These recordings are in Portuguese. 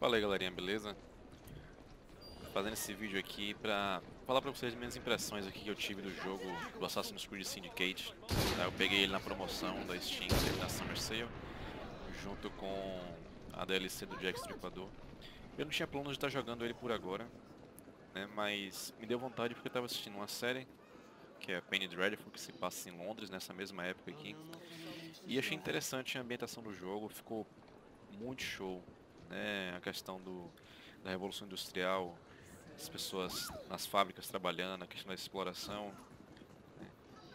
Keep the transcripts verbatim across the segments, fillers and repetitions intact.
Fala aí, galerinha, beleza? Fazendo esse vídeo aqui pra falar pra vocês minhas impressões aqui que eu tive do jogo do Assassin's Creed Syndicate. Tá, eu peguei ele na promoção da Steam, teve na Summer Sale, junto com a D L C do Jack Stripador. Eu não tinha planos de estar jogando ele por agora, né, mas me deu vontade porque eu estava assistindo uma série, que é Penny Dreadful, que se passa em Londres, nessa mesma época aqui. E achei interessante a ambientação do jogo, ficou muito show, né, a questão do, da Revolução Industrial, as pessoas nas fábricas trabalhando, a questão da exploração, né?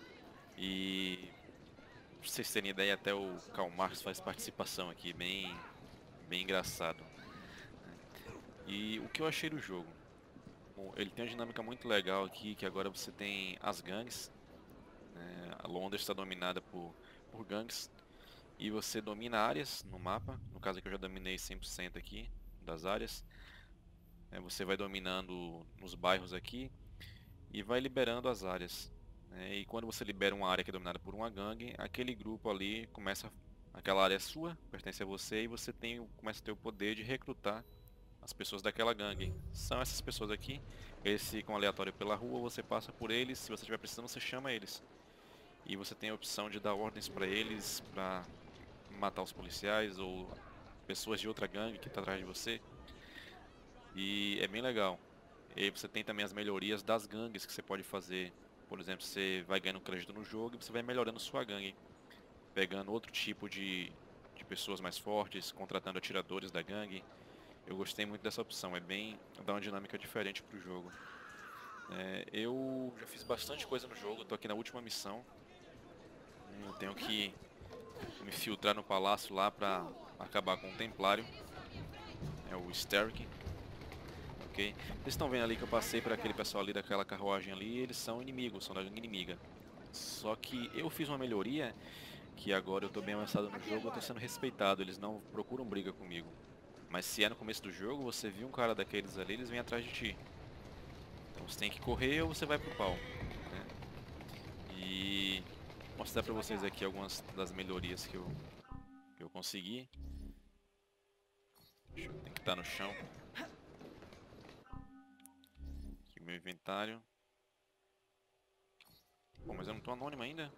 E pra vocês terem ideia, até o Karl Marx faz participação aqui, bem, bem engraçado, né? E o que eu achei do jogo? Bom, ele tem uma dinâmica muito legal aqui, que agora você tem as gangues, né? A Londres está dominada por, por gangues, e você domina áreas no mapa, no caso aqui eu já dominei cem por cento aqui das áreas, né? Você vai dominando nos bairros aqui, e vai liberando as áreas, né? E quando você libera uma área que é dominada por uma gangue, aquele grupo ali começa, aquela área é sua, pertence a você, e você tem, começa a ter o poder de recrutar as pessoas daquela gangue. São essas pessoas aqui, eles ficam aleatórios pela rua, você passa por eles, se você estiver precisando, você chama eles. E você tem a opção de dar ordens para eles, para matar os policiais ou pessoas de outra gangue que está atrás de você. E é bem legal. E aí você tem também as melhorias das gangues que você pode fazer. Por exemplo, você vai ganhando crédito no jogo e você vai melhorando sua gangue. Pegando outro tipo de, de pessoas mais fortes, contratando atiradores da gangue. Eu gostei muito dessa opção, é bem, dá uma dinâmica diferente pro jogo. É, eu já fiz bastante coisa no jogo, tô aqui na última missão. Eu tenho que me filtrar no palácio lá pra acabar com o Templário. É o Sterk. Ok? Vocês estão vendo ali que eu passei por aquele pessoal ali daquela carruagem ali, eles são inimigos, são da gangue inimiga. Só que eu fiz uma melhoria, que agora eu tô bem avançado no jogo, eu tô sendo respeitado, eles não procuram briga comigo. Mas se é no começo do jogo, você viu um cara daqueles ali, eles vêm atrás de ti. Então você tem que correr ou você vai pro pau, né? E vou mostrar pra vocês aqui algumas das melhorias que eu, que eu consegui. Deixa eu, tem que estar no chão. Aqui o meu inventário. Pô, mas eu não tô anônimo ainda?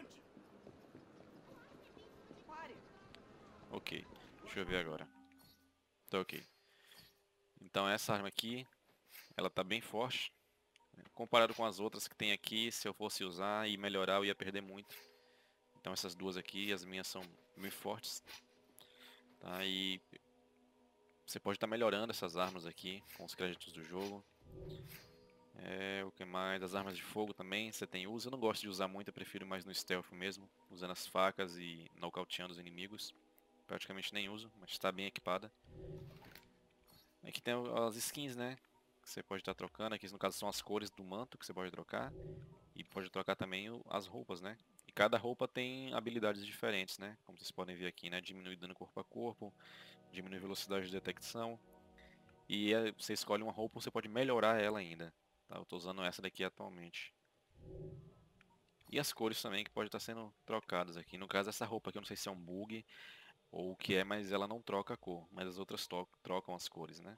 Ok, deixa eu ver agora. Tá ok. Então essa arma aqui, ela tá bem forte. Comparado com as outras que tem aqui, se eu fosse usar e melhorar, eu ia perder muito. Então essas duas aqui, as minhas são bem fortes. Tá? E você pode estar melhorando essas armas aqui com os créditos do jogo. É, o que mais? As armas de fogo também, você tem uso. Eu não gosto de usar muito, eu prefiro mais no stealth mesmo, usando as facas e nocauteando os inimigos. Praticamente nem uso, mas está bem equipada. Aqui tem as skins, né? Que você pode estar trocando. Aqui no caso são as cores do manto que você pode trocar. E pode trocar também o- as roupas, né? E cada roupa tem habilidades diferentes, né? Como vocês podem ver aqui, né? Diminui dano corpo a corpo, diminui velocidade de detecção. E é, você escolhe uma roupa, você pode melhorar ela ainda. Tá? Eu tô usando essa daqui atualmente. E as cores também que pode estar sendo trocadas aqui. No caso essa roupa aqui, eu não sei se é um bug ou o que é, mas ela não troca a cor. Mas as outras to- trocam as cores, né?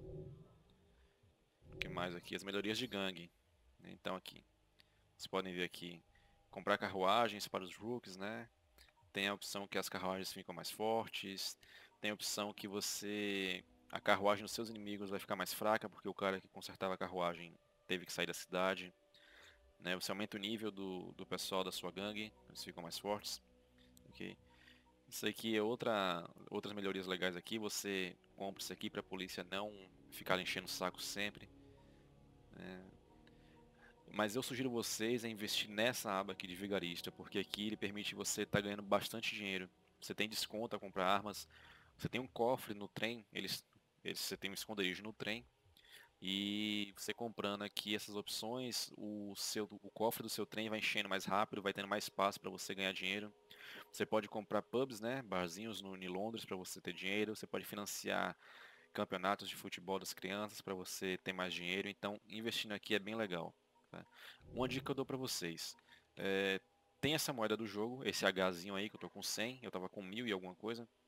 O que mais aqui? As melhorias de gangue. Então aqui, vocês podem ver aqui, comprar carruagens para os rooks, né? Tem a opção que as carruagens ficam mais fortes. Tem a opção que você... A carruagem dos seus inimigos vai ficar mais fraca, porque o cara que consertava a carruagem teve que sair da cidade. Né? Você aumenta o nível do, do pessoal da sua gangue, eles ficam mais fortes. Ok? Isso aqui é outra, outras melhorias legais aqui. Você compra isso aqui para a polícia não ficar enchendo o saco sempre. Né? Mas eu sugiro vocês a investir nessa aba aqui de vigarista, porque aqui ele permite você estar ganhando bastante dinheiro. Você tem desconto a comprar armas, você tem um cofre no trem, eles, eles, você tem um esconderijo no trem, e você comprando aqui essas opções, o, seu, o cofre do seu trem vai enchendo mais rápido, vai tendo mais espaço para você ganhar dinheiro. Você pode comprar pubs, né, barzinhos no, em Londres para você ter dinheiro, você pode financiar campeonatos de futebol das crianças para você ter mais dinheiro, então investindo aqui é bem legal. Tá? Uma dica que eu dou para vocês, é, tem essa moeda do jogo, esse Hzinho aí que eu tô com cem, eu tava com mil e alguma coisa,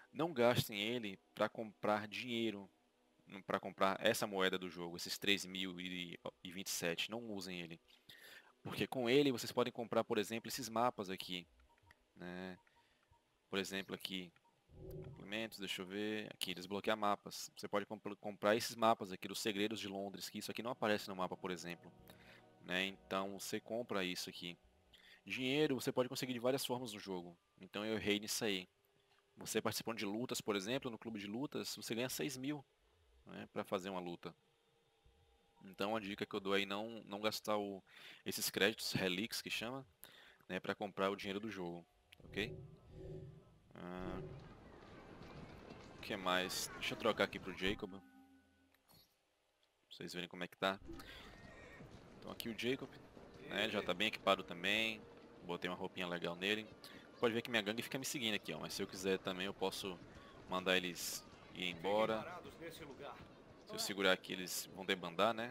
Não gastem ele para comprar dinheiro, para comprar essa moeda do jogo, esses três mil e vinte e sete. Não usem ele. Porque com ele vocês podem comprar, por exemplo, esses mapas aqui, né? Por exemplo, aqui, complementos, deixa eu ver, aqui, desbloquear mapas. Você pode comp comprar esses mapas aqui dos Segredos de Londres, que isso aqui não aparece no mapa, por exemplo, né? Então você compra isso aqui. Dinheiro você pode conseguir de várias formas no jogo, então eu errei nisso aí. Você participando de lutas, por exemplo, no clube de lutas, você ganha seis mil, né, para fazer uma luta. Então a dica que eu dou aí não não gastar o, esses créditos relics que chama, né, para comprar o dinheiro do jogo, ok? Ah, o que mais? Deixa eu trocar aqui pro Jacob, pra vocês verem como é que tá. Então aqui o Jacob, né, ele já tá bem equipado também. Botei uma roupinha legal nele. Pode ver que minha gangue fica me seguindo aqui, ó, mas se eu quiser também eu posso mandar eles ir embora. Se eu segurar aqui eles vão debandar, né?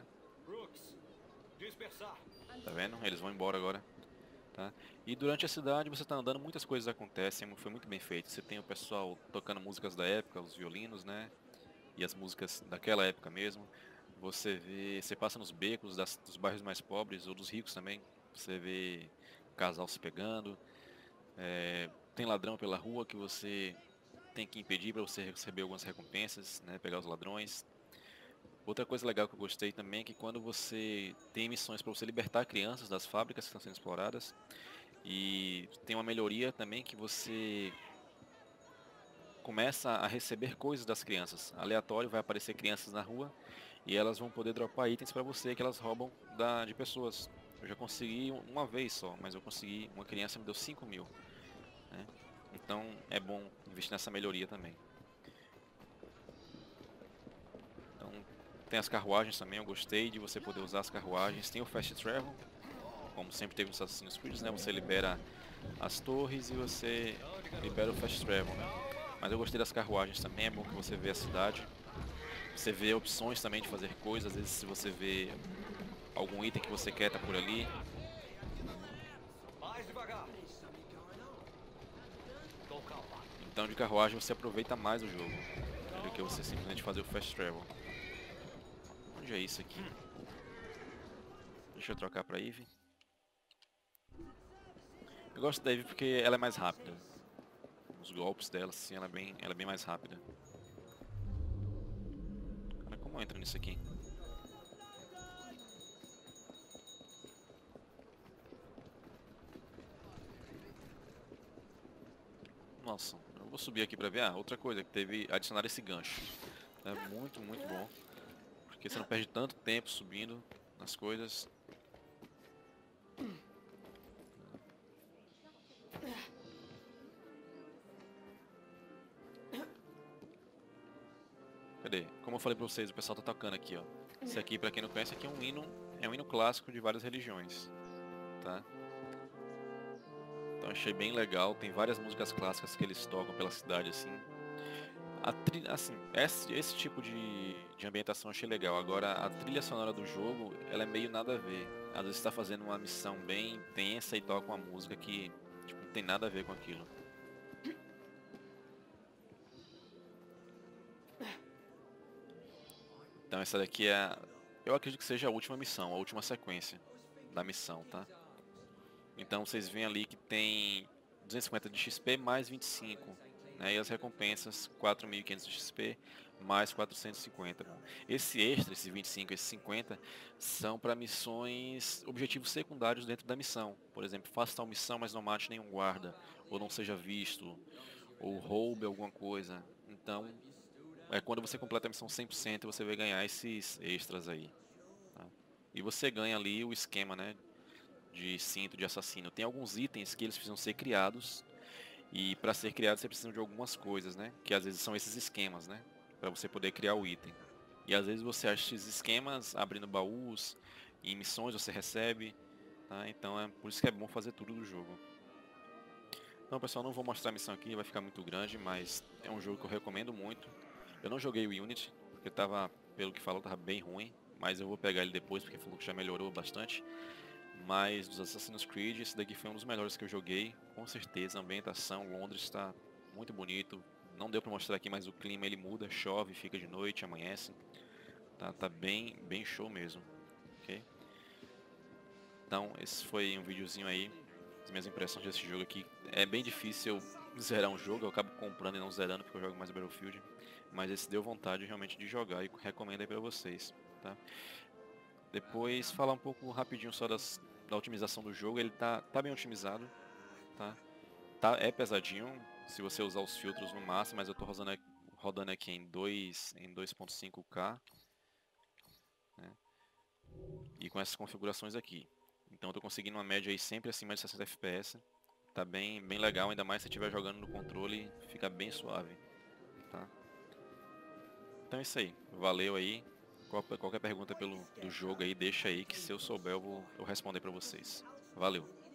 Tá vendo? Eles vão embora agora. Tá? E durante a cidade você está andando, muitas coisas acontecem, foi muito bem feito. Você tem o pessoal tocando músicas da época, os violinos, né? E as músicas daquela época mesmo. Você vê, você passa nos becos das, dos bairros mais pobres ou dos ricos também. Você vê casal se pegando. É, tem ladrão pela rua que você tem que impedir para você receber algumas recompensas, né? Pegar os ladrões. Outra coisa legal que eu gostei também é que quando você tem missões para você libertar crianças das fábricas que estão sendo exploradas, e tem uma melhoria também que você começa a receber coisas das crianças. Aleatório, vai aparecer crianças na rua e elas vão poder dropar itens para você que elas roubam da, de pessoas. Eu já consegui uma vez só, mas eu consegui, uma criança me deu cinco mil. Né? Então é bom investir nessa melhoria também. Então tem as carruagens também, eu gostei de você poder usar as carruagens. Tem o Fast Travel, como sempre teve nos Assassin's Creed, né? Você libera as torres e você libera o Fast Travel, né? Mas eu gostei das carruagens também, é bom que você vê a cidade. Você vê opções também de fazer coisas, às vezes se você vê algum item que você quer tá por ali. Então de carruagem você aproveita mais o jogo do que você simplesmente fazer o Fast Travel. Onde é isso aqui? Deixa eu trocar pra Eve. Eu gosto da Eve porque ela é mais rápida. Os golpes dela, assim, ela é bem, ela é bem mais rápida. Cara, como eu entro nisso aqui? Nossa, eu vou subir aqui pra ver. Ah, outra coisa que teve, adicionar esse gancho. É muito, muito bom. Porque você não perde tanto tempo subindo nas coisas. Cadê? Como eu falei pra vocês, o pessoal tá tocando aqui, ó. Esse aqui, pra quem não conhece, aqui é um hino, é um hino clássico de várias religiões, tá? Então achei bem legal, tem várias músicas clássicas que eles tocam pela cidade, assim. A trilha, assim, esse, esse tipo de, de ambientação eu achei legal. Agora, a trilha sonora do jogo, ela é meio nada a ver. Às vezes você tá fazendo uma missão bem intensa e toca uma música que, tipo, não tem nada a ver com aquilo. Então essa daqui é, eu acredito que seja a última missão, a última sequência da missão, tá? Então vocês veem ali que tem duzentos e cinquenta de X P mais vinte e cinco, né? E as recompensas quatro mil e quinhentos de X P mais quatrocentos e cinquenta. Esse extra, esse vinte e cinco, esse cinquenta, são para missões, objetivos secundários dentro da missão. Por exemplo, faça tal missão, mas não mate nenhum guarda, ou não seja visto, ou roube alguma coisa. Então, é quando você completa a missão cem por cento, você vai ganhar esses extras aí. Tá? E você ganha ali o esquema, né, de cinto de assassino. Tem alguns itens que eles precisam ser criados, e para ser criado você precisa de algumas coisas, né? Que às vezes são esses esquemas, né? Para você poder criar o item. E às vezes você acha esses esquemas abrindo baús, e em missões você recebe, tá? Então é por isso que é bom fazer tudo do jogo. Então pessoal, não vou mostrar a missão aqui, vai ficar muito grande, mas é um jogo que eu recomendo muito. Eu não joguei o Unity, porque tava, pelo que falou, tava bem ruim, mas eu vou pegar ele depois, porque falou que já melhorou bastante. Mas dos Assassin's Creed, esse daqui foi um dos melhores que eu joguei, com certeza. A ambientação, Londres está muito bonito, Não deu para mostrar aqui, mas o clima ele muda, chove, fica de noite, amanhece. Tá, tá bem, bem show mesmo, ok? Então, esse foi um videozinho aí, as minhas impressões desse jogo aqui. É bem difícil eu zerar um jogo, eu acabo comprando e não zerando porque eu jogo mais Battlefield. Mas esse deu vontade realmente de jogar e recomendo aí pra vocês, tá? Depois, falar um pouco rapidinho só das, da otimização do jogo. Ele tá, tá bem otimizado, tá? Tá, é pesadinho, se você usar os filtros no máximo, mas eu tô rodando aqui, rodando aqui em dois, em dois ponto cinco K, né? E com essas configurações aqui. Então eu tô conseguindo uma média aí sempre acima de sessenta F P S. Tá bem, bem legal, ainda mais se estiver jogando no controle, fica bem suave, tá? Então é isso aí, valeu aí. Qual- Qualquer pergunta pelo, do jogo aí, deixa aí que se eu souber eu vou eu responder pra vocês. Valeu!